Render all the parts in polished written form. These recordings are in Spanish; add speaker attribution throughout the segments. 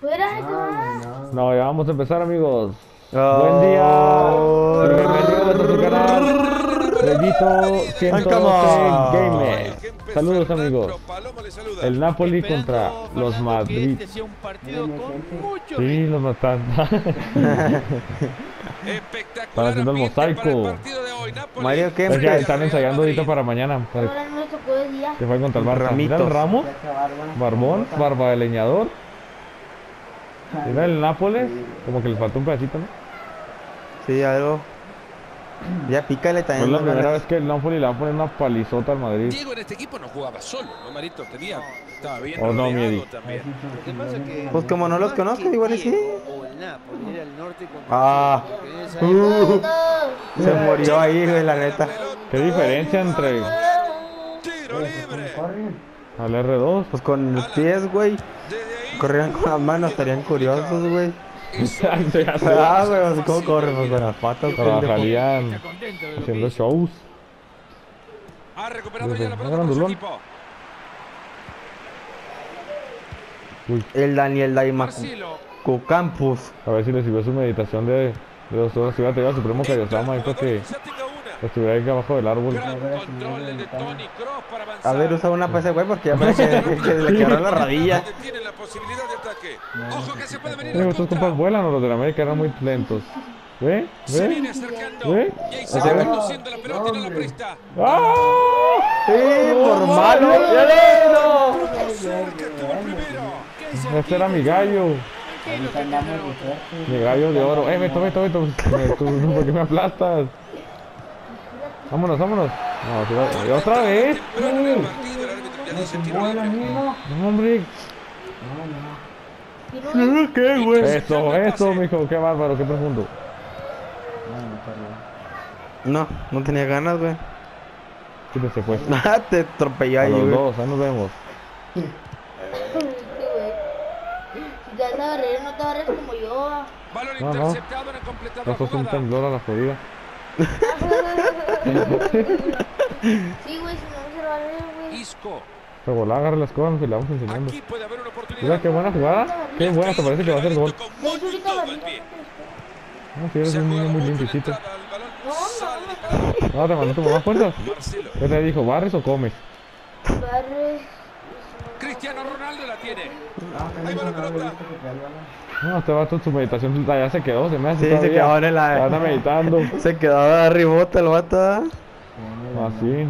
Speaker 1: Fuera,
Speaker 2: No, ya vamos a empezar, amigos.
Speaker 3: Oh.
Speaker 2: Buen día. Bienvenidos a su canal. Reyito 112 Gamer. Saludos, amigos. El Napoli contra los Madrid. Sí, los matan. Están haciendo el mosaico.
Speaker 3: Mario
Speaker 2: Es que
Speaker 3: Kempes.
Speaker 2: están ensayando ahorita para mañana.
Speaker 1: ahora no me tocó el día.
Speaker 2: Que fue contra el Barça.
Speaker 3: Ramitos.
Speaker 2: Mira el Ramos, Barbón, barba de leñador. Mira el Nápoles, como que les faltó un pedacito, ¿no?
Speaker 3: Sí, algo. Ya pícale
Speaker 2: Fue
Speaker 3: también.
Speaker 2: la
Speaker 3: ¿no?
Speaker 2: primera vez que el Napoli le va a poner una palizota al Madrid.
Speaker 4: Diego en este equipo no jugaba solo, ¿no, Marito? Estaba bien
Speaker 2: Oh, no,
Speaker 4: rodeado
Speaker 2: Miedi.
Speaker 4: también.
Speaker 5: Lo que pasa es que
Speaker 3: Pues como no los conozco, igual y sí.
Speaker 5: o el Napoli era el norte con
Speaker 3: Ah.
Speaker 5: en esa época,
Speaker 3: Se murió ahí, güey, la neta.
Speaker 2: ¿Qué diferencia entre
Speaker 4: Tiro libre.
Speaker 2: al R2?
Speaker 3: Pues con los pies, güey. Corrían con las manos, estarían curiosos, güey. Ah, güey, así como corren, pues con las patas, pendejo.
Speaker 2: Trabajarían haciendo shows.
Speaker 4: Ha recuperado ya la pelota
Speaker 2: Gran
Speaker 4: por su
Speaker 2: Dulón.
Speaker 4: equipo.
Speaker 2: Uy,
Speaker 3: El Daniel
Speaker 4: Marcelo.
Speaker 3: Campus.
Speaker 2: a ver si le sirvió su meditación de 2 horas. Si hubiera tenido al Supremo Kaiosama ahí para que
Speaker 4: Ya tenga una.
Speaker 2: estuviera ahí abajo del árbol.
Speaker 4: Gran control el de Toni Kroos para avanzar.
Speaker 3: A ver, usa una PC, güey, porque ya parece que le quebró la rodilla.
Speaker 4: Tiene la posibilidad de ataque. Ojo que se puede venir
Speaker 2: Oye,
Speaker 4: la
Speaker 2: estos
Speaker 4: contra.
Speaker 2: compas vuelan o los de la América eran muy lentos. ¿Ve?
Speaker 4: Se viene
Speaker 2: ¿Ve?
Speaker 4: acercando.
Speaker 2: ¿Ve?
Speaker 4: Y ahí se va conduciendo la pelota y no la presta.
Speaker 2: ¡Ah!
Speaker 3: Sí, por malo.
Speaker 4: Cerca estuvo el primero.
Speaker 2: Este era mi gallo. Mi gallo de oro. Beto. ¿Por qué me aplastas? Vámonos. No, y otra vez.
Speaker 4: Temprano en el partido, el árbitro ya dice tiro libre.
Speaker 2: No, hombre.
Speaker 3: ¿Qué, güey?
Speaker 2: Eso, mijo. Qué bárbaro, qué profundo.
Speaker 3: No tenía ganas, güey.
Speaker 2: Quítese, pues.
Speaker 3: Ah, te atropelló
Speaker 2: A
Speaker 3: ahí,
Speaker 2: los
Speaker 3: güey.
Speaker 2: dos, ahí nos vemos.
Speaker 1: Si te vas a barrer, no te barres como yo.
Speaker 4: Balón
Speaker 2: No.
Speaker 4: interceptado, no ha completado la
Speaker 2: Esto es un
Speaker 4: jugada.
Speaker 2: temblor a la jodida.
Speaker 1: Sí, güey, si no se barre, güey.
Speaker 4: Isco.
Speaker 2: Pero volá, agarra las cosas y le vamos enseñando.
Speaker 4: Aquí puede haber una oportunidad.
Speaker 2: Mira qué buena jugada. Qué buena, te parece que va a ser gol.
Speaker 4: Con
Speaker 1: De hecho,
Speaker 4: mucho
Speaker 1: ahorita
Speaker 4: todo
Speaker 1: barrí.
Speaker 4: el pie.
Speaker 2: No, si eres
Speaker 4: Se ha
Speaker 2: un niño
Speaker 4: jugado
Speaker 2: muy
Speaker 4: mucho la
Speaker 2: limpiecito.
Speaker 4: entrada al balón. Sale disparado.
Speaker 2: No, te mandó tu mamá fuerzas.
Speaker 4: Marcelo.
Speaker 2: ¿Qué te dijo? ¿Barres o comes?
Speaker 1: Barre.
Speaker 4: Cristiano Ronaldo la tiene. Ahí va la pelota.
Speaker 2: No, este vato su meditación ya se quedó, se me hace
Speaker 3: Sí, se
Speaker 2: todavía.
Speaker 3: quedó en
Speaker 2: Ya anda
Speaker 3: la...
Speaker 2: meditando.
Speaker 3: Se quedó arribota el vato.
Speaker 2: Así.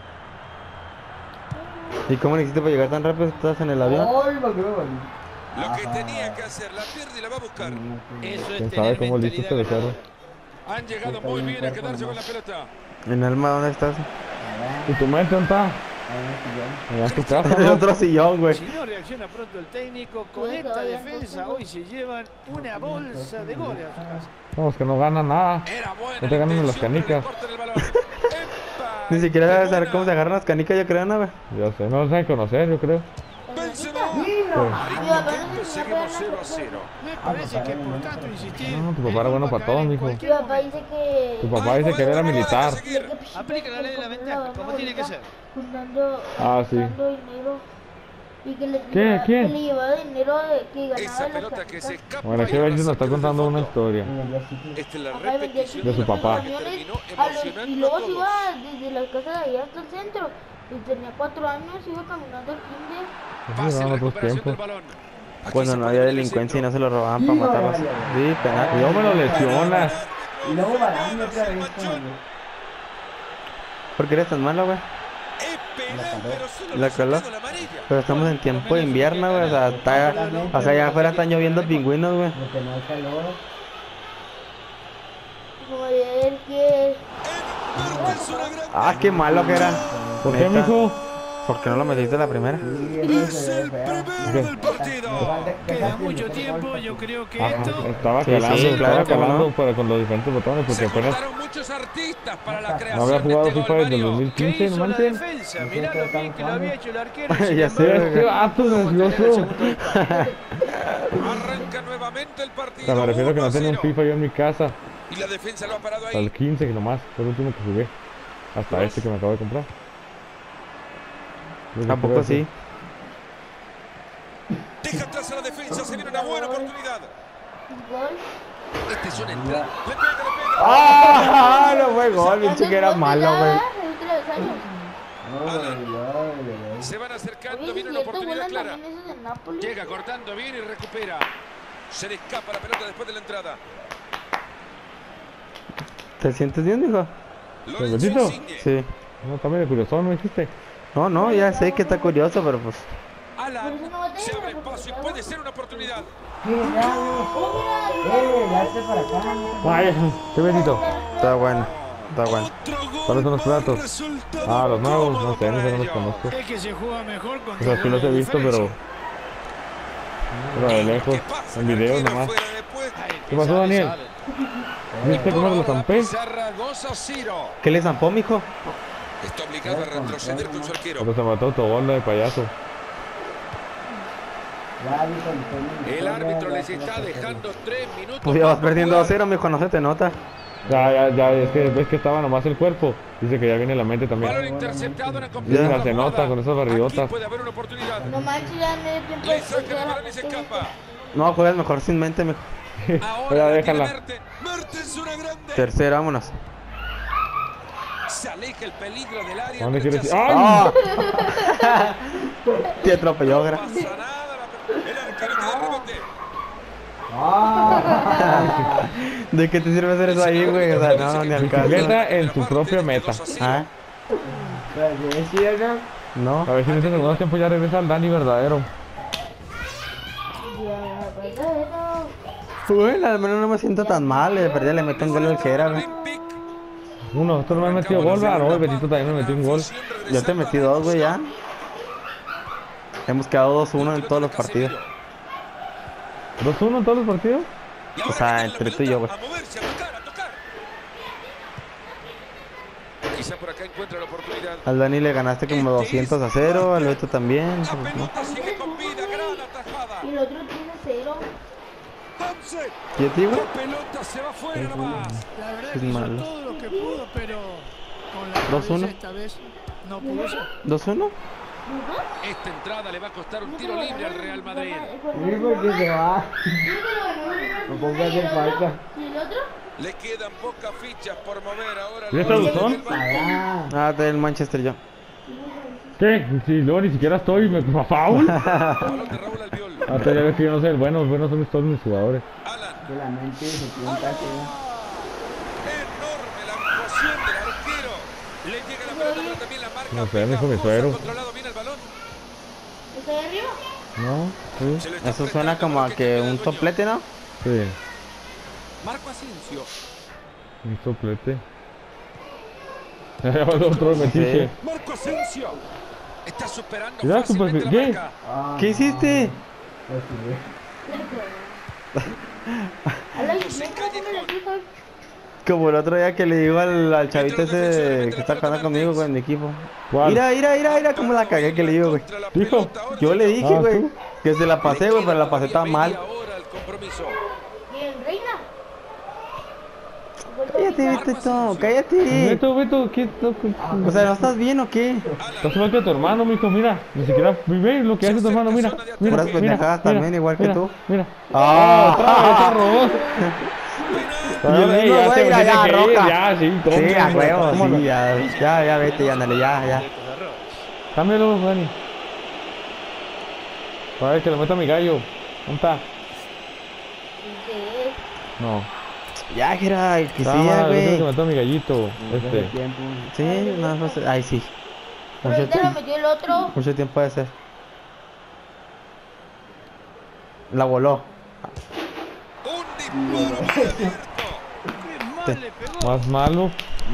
Speaker 3: ¿Y cómo le hiciste para llegar tan rápido? ¿Estás en el avión?
Speaker 4: Lo que tenía que hacer, la pierde y la va a buscar.
Speaker 5: eso es
Speaker 2: ¿Quién sabe
Speaker 5: tener
Speaker 2: cómo listo este
Speaker 5: mentalidad
Speaker 2: becerro?
Speaker 5: ganadora.
Speaker 4: Han llegado muy bien a quedarse con la pelota.
Speaker 3: En Alma, ¿dónde estás?
Speaker 2: ¿Y tu mente dónde está? Allá en tu casa,
Speaker 3: En
Speaker 2: ¿no?
Speaker 3: otro sillón, güey.
Speaker 5: Si no reacciona pronto el técnico, con
Speaker 1: Pues,
Speaker 5: esta
Speaker 1: todavía
Speaker 5: defensa
Speaker 1: no.
Speaker 5: hoy se llevan una bolsa de goles a su casa.
Speaker 2: Vamos, que no gana nada.
Speaker 4: Era buena.
Speaker 2: No te ganan en las
Speaker 4: intención, pero le
Speaker 2: canicas.
Speaker 4: cortan el balón. ¡Epa!
Speaker 3: Ni siquiera
Speaker 4: ¡Qué
Speaker 3: sabes saber
Speaker 4: buena!
Speaker 3: cómo se agarran las canicas, yo creo, ¿no, güey?
Speaker 2: Ya sé, no lo saben conocer, yo creo.
Speaker 4: Benzema.
Speaker 1: Mi papá no se
Speaker 4: Seguimos 0 a 0.
Speaker 5: Me parece que por tanto insistir.
Speaker 2: No, tu papá era bueno para todo, mijo.
Speaker 1: Mi papá dice que.
Speaker 2: Tu papá dice que él era militar.
Speaker 5: Aplica la ley de la ventaja, como tiene que ser.
Speaker 1: Juntando,
Speaker 2: Ah, sí.
Speaker 1: juntando dinero. Y que le,
Speaker 2: ¿Qué?
Speaker 1: llevaba-
Speaker 2: ¿Quién?
Speaker 1: que le llevaba dinero de, que ganaba
Speaker 4: Esa
Speaker 1: de las
Speaker 4: pelota que se
Speaker 1: canicas.
Speaker 4: escapa.
Speaker 2: Bueno, aquí
Speaker 4: y ahora
Speaker 2: Benji nos está
Speaker 4: saque
Speaker 2: contando
Speaker 4: desde
Speaker 2: una
Speaker 4: el fondo.
Speaker 2: historia.
Speaker 4: Esta es la
Speaker 1: Papá vendía
Speaker 4: repetición
Speaker 2: de su
Speaker 1: chiquitos
Speaker 2: papá.
Speaker 4: que
Speaker 1: camiones
Speaker 4: terminó
Speaker 1: y
Speaker 4: emocionando
Speaker 1: luego
Speaker 4: a
Speaker 1: se
Speaker 4: todos.
Speaker 1: iba desde la casa de allá hasta el centro. Y tenía 4 años, iba caminando al kinder.
Speaker 4: Pase
Speaker 2: Eran
Speaker 4: la
Speaker 2: otros
Speaker 4: recuperación del
Speaker 2: tiempos.
Speaker 4: balón. Aquí
Speaker 3: Cuando
Speaker 4: se
Speaker 3: no
Speaker 4: puede
Speaker 3: había
Speaker 4: ver el
Speaker 3: delincuencia y
Speaker 4: centro.
Speaker 3: no se lo robaban para matarlos. Sí, penal.
Speaker 2: Y yo me lo lesionas.
Speaker 6: Y luego Barán otra vez con
Speaker 3: ¿Por qué eres tan malo, güey?
Speaker 4: Es penal, pero solo
Speaker 3: La
Speaker 4: le
Speaker 3: caló.
Speaker 4: sacó la amarilla.
Speaker 3: Pero estamos en tiempo de invierno, güey. O sea, allá afuera están lloviendo pingüinos, güey.
Speaker 6: lo que no hay calor.
Speaker 1: Como ayer que.
Speaker 4: Es una gran
Speaker 3: Ah, qué malo que era.
Speaker 2: ¿Por qué,
Speaker 3: Neta.
Speaker 2: mijo?
Speaker 3: ¿Por qué no lo metiste la primera?
Speaker 4: Es el primero del partido.
Speaker 5: Queda mucho tiempo, yo creo que
Speaker 2: Ajá,
Speaker 5: esto.
Speaker 2: estaba
Speaker 3: Sí,
Speaker 2: calando,
Speaker 3: sí, claro,
Speaker 2: estaba
Speaker 3: cómo
Speaker 2: calando
Speaker 3: no.
Speaker 2: pero con los diferentes botones porque
Speaker 4: Se
Speaker 2: apenas
Speaker 4: juntaron muchos artistas para la
Speaker 2: no
Speaker 4: creación
Speaker 2: había
Speaker 4: de
Speaker 2: jugado
Speaker 4: este
Speaker 2: FIFA
Speaker 4: gol,
Speaker 2: desde el
Speaker 4: Mario.
Speaker 5: ¿Qué
Speaker 2: 2015,
Speaker 5: hizo
Speaker 2: no
Speaker 5: la
Speaker 2: manches.
Speaker 5: defensa? Mirá lo bien que lo había hecho el arquero. y sin
Speaker 3: Ya sé,
Speaker 5: embargo,
Speaker 2: Este vato desglosó.
Speaker 4: Arranca nuevamente el
Speaker 2: O
Speaker 4: partido.
Speaker 2: sea, me refiero a que no tenía un
Speaker 4: 1-0.
Speaker 2: FIFA yo en mi casa.
Speaker 4: Y la defensa lo ha parado
Speaker 2: Hasta el
Speaker 4: ahí.
Speaker 2: 15 que nomás, fue el último que jugué. Hasta este que me acabo de comprar. Lo que
Speaker 3: Tampoco
Speaker 2: quiero
Speaker 3: sí.
Speaker 2: decir.
Speaker 4: Deja atrás a la defensa. defensa, se viene una buena oportunidad.
Speaker 1: Gol.
Speaker 4: Este es un entrada. Le pega.
Speaker 3: ¡Ah! No fue gol, pinche que era
Speaker 1: Gol,
Speaker 3: malo,
Speaker 1: ya,
Speaker 3: güey.
Speaker 1: el travesaño.
Speaker 4: Se van acercando,
Speaker 1: Oye,
Speaker 4: viene
Speaker 1: si
Speaker 4: una
Speaker 1: estos
Speaker 4: oportunidad
Speaker 1: vuelan
Speaker 4: clara.
Speaker 1: también esos del Napoli.
Speaker 4: Llega cortando bien y recupera. Se le escapa la pelota después de la entrada.
Speaker 3: ¿Te sientes bien, hijo?
Speaker 4: Lorenzo
Speaker 2: Betito?
Speaker 4: Insigne.
Speaker 3: Sí.
Speaker 2: No, también de curioso, ¿no dijiste?
Speaker 3: No, ya sé que está curioso, pero pues...
Speaker 4: Alan se abre espacio y puede ser una oportunidad.
Speaker 6: Ya esté para acá.
Speaker 2: Vaya, qué Betito.
Speaker 3: Está bueno, está bueno.
Speaker 2: ¿Cuáles son los platos? Ah, los nuevos, no sé, no los conozco.
Speaker 5: Es que se juega mejor con
Speaker 2: O sea, sí los he visto, pero de lejos, en videos nomás. ¿Qué pasó, Daniel? ¿Viste cómo se lo zampé?
Speaker 4: Zaragoza 0.
Speaker 3: ¿Qué le zampó, mijo?
Speaker 4: Está obligado a retroceder con su arquero.
Speaker 2: Cuando se mató autogol de payaso.
Speaker 4: El árbitro les está dejando 3 minutos.
Speaker 3: Pues ya vas
Speaker 4: para
Speaker 3: perdiendo
Speaker 4: jugar.
Speaker 3: 2-0, mijo, no se te nota.
Speaker 2: Ya, es que ves que estaba nomás el cuerpo. Dice que ya viene la mente
Speaker 4: Balón
Speaker 2: también.
Speaker 4: interceptado en la
Speaker 2: Ya
Speaker 4: completa
Speaker 2: se nota
Speaker 4: jugada.
Speaker 2: con esas barridotas.
Speaker 4: Aquí puede haber una oportunidad.
Speaker 1: No manches, ya medio tiempo
Speaker 4: Le
Speaker 1: después
Speaker 4: saca
Speaker 1: de
Speaker 4: el
Speaker 1: la
Speaker 4: balón y se escapa.
Speaker 3: No, juegas mejor sin mente, mijo.
Speaker 4: Ahora
Speaker 2: Ya
Speaker 4: la tiene
Speaker 2: déjala.
Speaker 4: Mertens. Mertens, una grande.
Speaker 3: Tercero, vámonos.
Speaker 4: Se aleja el peligro del área.
Speaker 2: ¿Dónde quieres ir?
Speaker 4: rechaza.
Speaker 2: ¡Ay!
Speaker 3: ¡Ah! Te atropelló,
Speaker 4: No
Speaker 3: gra.
Speaker 4: pasa nada. El arquero que da rebote.
Speaker 3: ¿De qué te sirve hacer eso ahí, güey? O sea, no, ni al caso.
Speaker 2: Bicicleta en su propia meta.
Speaker 3: ¿Ah? No.
Speaker 2: A ver si en este segundo tiempo ya regresa al Dani verdadero.
Speaker 3: Bueno, al menos no me siento tan mal. De perdida le meto un gol al que era, güey.
Speaker 2: Uno, esto no me ha metido gol, ¿verdad? No, el Betito también me metió un gol.
Speaker 3: Yo te metí 2, güey, ya. Hemos quedado 2-1 en todos los partidos.
Speaker 2: 2-1 en todos los partidos.
Speaker 3: O sea, entre tú y yo, güey.
Speaker 4: A moverse, a tocar, a tocar. Quizá por acá encuentra la oportunidad.
Speaker 3: Al Dani le ganaste como 200-0, al Beto también.
Speaker 4: La
Speaker 3: pues, ¿no?
Speaker 4: pelota sigue con vida, gran atajada.
Speaker 1: Y el otro tiene 0.
Speaker 4: Thompson.
Speaker 3: ¿Y a ti, güey?
Speaker 4: La pelota se va fuera nomás.
Speaker 5: La verdad
Speaker 3: Es
Speaker 5: que hizo
Speaker 3: malo.
Speaker 5: todo lo que pudo, pero con la
Speaker 3: 2-1.
Speaker 5: cabeza esta vez no pudo ser.
Speaker 3: 2-1.
Speaker 4: Esta entrada le va a costar un tiro libre al Real Madrid.
Speaker 6: Sí, porque se va. No pongas hacer falta.
Speaker 1: ¿Y el otro?
Speaker 4: Le quedan pocas fichas por mover ahora.
Speaker 2: ¿Y esta Luzón?
Speaker 6: Allá.
Speaker 3: Ah, del Manchester yo.
Speaker 2: ¿Qué? Si luego ni siquiera estoy, me faul.
Speaker 4: Balón de Raúl Albiol.
Speaker 2: Hasta ya ves que yo no soy el bueno, los buenos son todos mis jugadores.
Speaker 4: Alan.
Speaker 6: Que la mente se tienta que
Speaker 4: Enorme la actuación del arquero. Le llega la pelota, pero también la marca.
Speaker 2: No sé, me dijo mi
Speaker 4: pegajosa,
Speaker 2: suegro.
Speaker 4: controlado bien el balón.
Speaker 1: ¿Está ahí arriba?
Speaker 2: No, sí,
Speaker 4: Se lo está
Speaker 3: Eso suena
Speaker 4: prestando
Speaker 3: como
Speaker 4: para
Speaker 3: a
Speaker 4: que
Speaker 3: que
Speaker 4: quede
Speaker 3: un
Speaker 4: dueño.
Speaker 3: soplete, ¿no?
Speaker 2: sí,
Speaker 4: Marco Asensio.
Speaker 2: un soplete. Ya pasó otro metiche.
Speaker 4: Marco Asensio. Está superando
Speaker 2: Mira,
Speaker 4: fácilmente la
Speaker 2: ¿qué?
Speaker 4: marca.
Speaker 3: ¿Qué hiciste?
Speaker 1: A la
Speaker 4: José
Speaker 1: bicicleta,
Speaker 4: Callejón.
Speaker 1: ¿cómo le dijo?
Speaker 3: Como el otro día que le digo al chavito ese que está jugando conmigo, güey, en mi equipo.
Speaker 2: ¿Cuál?
Speaker 3: Mira cómo la cagué que le digo, güey.
Speaker 4: Contra la
Speaker 2: Dijo,
Speaker 4: pelota ahora.
Speaker 3: Yo le dije,
Speaker 2: Ah,
Speaker 3: güey,
Speaker 2: ¿tú?
Speaker 3: que se la pasé, güey, pero la pasé tan mal.
Speaker 4: Media hora al compromiso.
Speaker 1: Bien, Reina.
Speaker 3: Cállate, Beto, cállate.
Speaker 2: Beto, ¿qué?
Speaker 3: O sea, ¿no estás bien o qué?
Speaker 2: Estás igual que tu hermano, mijo, mira. Ni siquiera ve lo que hace tu hermano, mira. Mira,
Speaker 3: Puras pendejadas también, igual que
Speaker 2: mira,
Speaker 3: tú.
Speaker 2: Mira.
Speaker 3: Ah.
Speaker 2: Otra vez arroz.
Speaker 3: Y el
Speaker 2: Ey,
Speaker 3: uno,
Speaker 2: ya
Speaker 3: güey,
Speaker 2: se
Speaker 3: ya,
Speaker 2: tiene
Speaker 3: ya,
Speaker 2: que ir,
Speaker 3: roja.
Speaker 2: ya, sí, toma.
Speaker 3: Sí, a huevo,
Speaker 2: ¿Cómo no?
Speaker 3: sí, ya, vete, ya, ándale, ya.
Speaker 2: Cámbialo, Dani. A ver, que lo meta mi gallo. ¿Dónde está? No.
Speaker 3: Ya, Gira, que
Speaker 2: Ah,
Speaker 3: sí,
Speaker 2: madre, creo que
Speaker 3: güey.
Speaker 2: mató a mi gallito.
Speaker 6: tiempo.
Speaker 3: Sí, no, no sé. Ay, sí.
Speaker 1: Pero
Speaker 3: Mucho
Speaker 1: ahorita lo
Speaker 3: tiempo,
Speaker 1: metió el otro.
Speaker 3: mucho tiempo puede ser. La voló.
Speaker 4: Un disparo muy abierto.
Speaker 5: Qué mal le pegó.
Speaker 2: Más malo.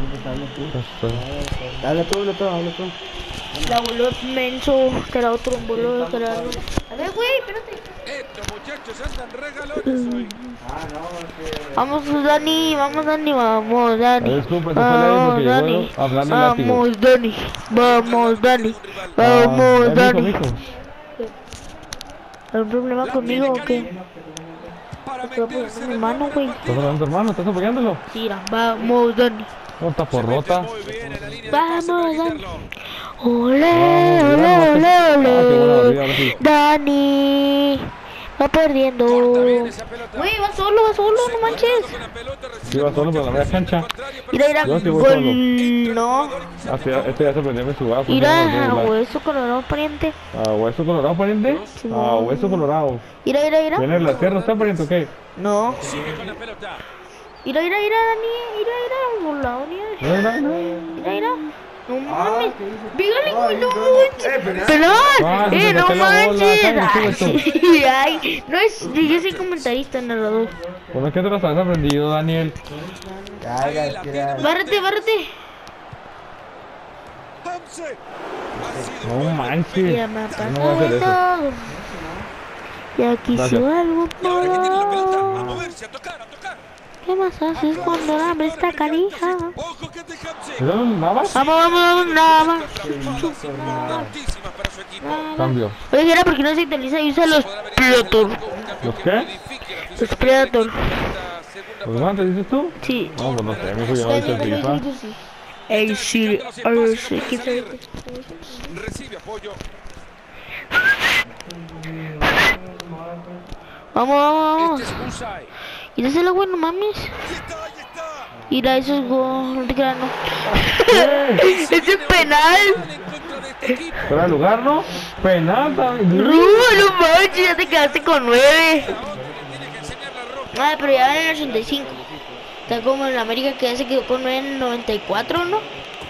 Speaker 3: Habla tú.
Speaker 1: La voló menso, que era otro, un boludo, que era algo. A ver, güey, espérate.
Speaker 4: Estos muchachos andan regalones hoy.
Speaker 1: Vamos, Dani, vamos, Dani, vamos, Dani.
Speaker 2: Disculpe, se fue la porque llegó a hablarle al látigo.
Speaker 1: Vamos, Dani, vamos, Dani,
Speaker 2: Ah,
Speaker 1: vamos, Dani.
Speaker 2: mijo.
Speaker 1: ¿Hay un problema conmigo o qué?
Speaker 4: Para
Speaker 1: Estoy apoyando
Speaker 4: meterse
Speaker 1: a mi
Speaker 4: de
Speaker 1: hermano,
Speaker 4: nuevo en el
Speaker 1: güey.
Speaker 2: ¿Estás
Speaker 4: partido.
Speaker 2: hablando, hermano? ¿Estás apoyándolo?
Speaker 1: Tira, vamos, Dani.
Speaker 2: No, está
Speaker 4: Se mete
Speaker 2: porrota.
Speaker 4: muy bien en la línea de pase para
Speaker 1: Vamos, Dani.
Speaker 4: quitarlo.
Speaker 1: Ole,
Speaker 2: Ah,
Speaker 1: ole,
Speaker 2: mira,
Speaker 1: ole,
Speaker 2: ah, qué buena
Speaker 1: ole.
Speaker 2: barrida, ahora sí.
Speaker 1: Dani, Va perdiendo.
Speaker 4: Corta bien esa pelota.
Speaker 1: Güey, va solo, no manches.
Speaker 4: Con la pelota,
Speaker 2: Sí, va solo por la media cancha.
Speaker 1: Mira,
Speaker 2: Yo sí voy
Speaker 1: gol.
Speaker 2: solo.
Speaker 1: No.
Speaker 2: Este ya se prendió mi jugada.
Speaker 1: Mira, hueso colorado pariente.
Speaker 2: Ah, hueso colorado, pariente. Ah, hueso colorado.
Speaker 1: Mira.
Speaker 2: ¿Viene la sierra, está, pariente, o qué?
Speaker 1: No.
Speaker 4: Sigue con la pelota.
Speaker 1: Mira, Dani. Mira, volado, mira. No mames. Pégale, güey, no manches. Pelón. No manches. Ay, no es. Yo soy comentarista, narrador.
Speaker 2: ¿Cómo es que te lo has aprendido, Daniel?
Speaker 1: Bárrate.
Speaker 4: Hamse.
Speaker 2: No manches.
Speaker 1: Ya me ha
Speaker 2: No voy a hacer eso.
Speaker 1: pasado. Ya quiso
Speaker 2: Gracias.
Speaker 1: algo
Speaker 4: Y ahora que tiene la pelota, a
Speaker 1: más.
Speaker 4: moverse, a tocar.
Speaker 1: ¿Qué más haces cuando el hambre está canija?
Speaker 4: Ojo que te Hamse.
Speaker 2: ¿Eso nada más?
Speaker 1: Vamos, nada más.
Speaker 4: Importantísimas para su equipo.
Speaker 2: Cambio.
Speaker 1: Oye, era porque no se utiliza y usa los Predator.
Speaker 2: ¿Los qué?
Speaker 1: Los Predator.
Speaker 2: ¿Los guantes dices tú?
Speaker 1: Sí.
Speaker 2: No, pues no sé, mijo, yo no he hecho el FIFA.
Speaker 1: Ey, sí. A ver, sí, ¿qué tal?
Speaker 4: Recibe apoyo.
Speaker 1: Vamos.
Speaker 4: Este es Usai.
Speaker 1: Y dáselo, güey, no mames.
Speaker 4: Ahí está.
Speaker 1: Mira, eso es gol. No te creas, no. ¡Ese es penal!
Speaker 4: En contra de este equipo.
Speaker 2: ¿Fuera de lugar, no? Penal también.
Speaker 1: No manches, ya te quedaste con 9.
Speaker 4: Tiene que enseñar la ropa.
Speaker 1: Ah, pero ya en el 85. Está como en América que ya se quedó con 9 en el 94, ¿no?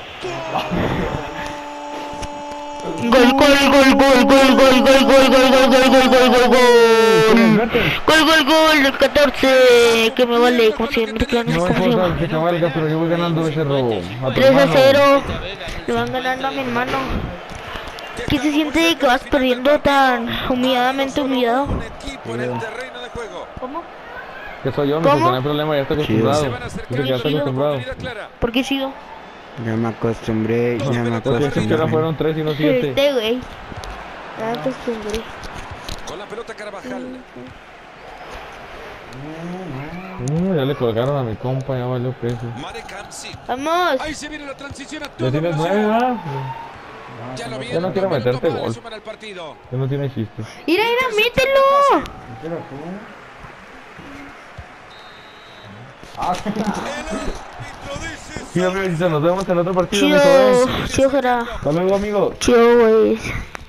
Speaker 1: Gol del 14, que me vale, como si me reclamen,
Speaker 2: No importa que cabalga, pero yo voy ganando ese robo. A tu
Speaker 1: 3 a
Speaker 2: hermano.
Speaker 1: 0, le van ganando a mi hermano. ¿Qué se siente que vas perdiendo tan humilladamente humillado?
Speaker 4: Un equipo en el terreno de juego.
Speaker 1: ¿Cómo?
Speaker 2: Que soy yo, mijo,
Speaker 1: ¿Cómo?
Speaker 2: que no hay problema, ya está acostumbrado.
Speaker 4: Se van a acercar
Speaker 2: Dice que ya está
Speaker 4: a la
Speaker 2: acostumbrado.
Speaker 4: oportunidad clara.
Speaker 1: ¿Por qué sigo?
Speaker 3: Ya me acostumbré.
Speaker 2: Porque es que ahora fueron 3 y no 7.
Speaker 1: Este güey. Ya acostumbré.
Speaker 4: Con la pelota Carvajal.
Speaker 2: Ya le colgaron a mi compa, ya valió peso.
Speaker 4: Marek Hamsik.
Speaker 1: Vamos.
Speaker 4: Ahí se viene la transición a
Speaker 2: Ya
Speaker 4: toda
Speaker 2: tienes 9,
Speaker 4: velocidad.
Speaker 2: ¿verdad?
Speaker 4: Ya lo
Speaker 2: Yo
Speaker 4: vieron.
Speaker 2: no quiero
Speaker 4: dos minutos
Speaker 2: meterte
Speaker 4: más le
Speaker 2: gol.
Speaker 4: suman al partido.
Speaker 2: Ya no tiene chiste.
Speaker 1: Mira, mételo.
Speaker 2: Sí, amigos, nos vemos en otro partido,
Speaker 1: Chido,
Speaker 2: mijo,
Speaker 1: chido, Jara.
Speaker 2: Hasta luego, amigos.
Speaker 1: Chido, güey.